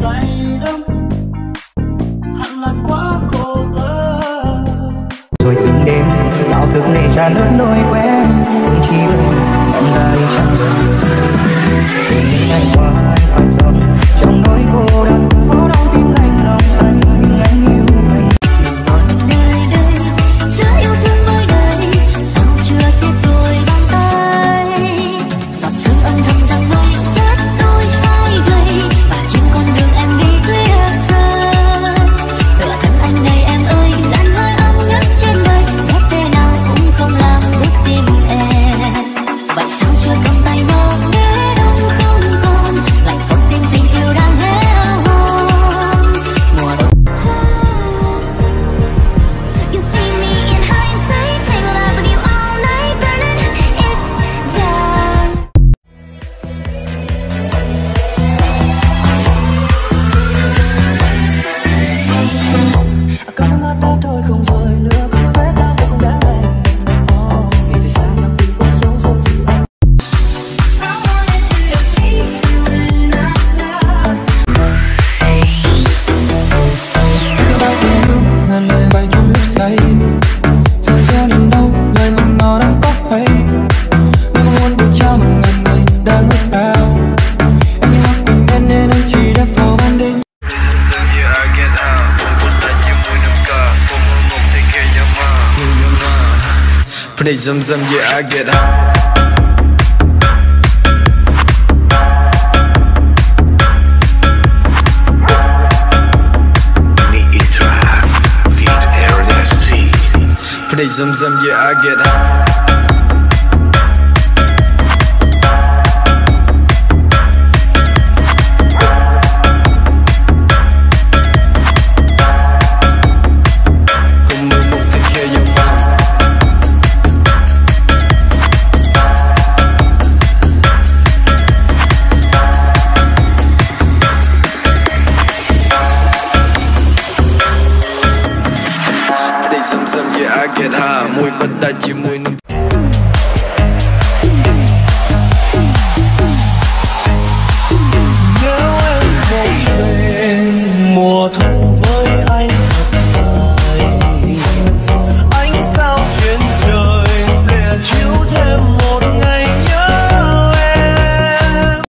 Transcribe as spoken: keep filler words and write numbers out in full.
say đắm, hẳn là quá khổ tơ. Rồi từng đêm bao thức để trả lớp nỗi quen, không chỉ vì em ra đi chẳng được. Từng ngày qua anh phải sống trong nỗi cô đơn, phố đau tim anh lòng say nhưng anh yêu anh. Đời đời giữa yêu thương đôi đời, sao chưa xếp đôi bàn tay. Giọt sương âm thầm rằng đôi rất đôi vai gầy, và trên con đường em đi khuya sớm. Tựa thân anh này em ơi, làn hơi ấm nhất trên đời, ghét thế nào cũng không làm bước tim em. Vậy sao chưa cầm tay nhau để đông không còn, lạnh con tim tình yêu đang héo hon. Mùa đông. You see me in hindsight, tangled up with you all night, burning it's down. Có nước mắt đó thôi không rơi nữa, có những vết đau rồi cũng đã lành. Vì vì sao làm tình cuộc sống sống dịu anh. Cứ bao tiếng lúc ngàn lời bài trong lúc say, rơi ra niềm đau lời mong ngỏ đang có hay. Nếu muốn được trao mà ngàn người đang ước ao, em như hoặc tình em nên anh chỉ đã vào ban đêm. Put it zum zum, yeah, I get high. Put it zum zum, yeah, I get high. Zum zum, yeah, I get high. Mùi bất đa chỉ mùi nồng.